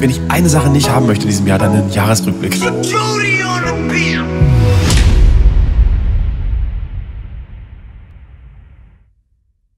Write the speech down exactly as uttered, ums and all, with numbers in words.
wenn ich eine Sache nicht haben möchte in diesem Jahr, dann einen Jahresrückblick. Jody on the beat.